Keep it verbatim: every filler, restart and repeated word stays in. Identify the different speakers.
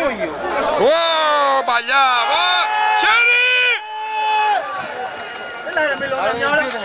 Speaker 1: υπόγειο.
Speaker 2: Ω, παλιά, χέρι!
Speaker 1: Έλα ρε Μιλώνα, μια ώρα.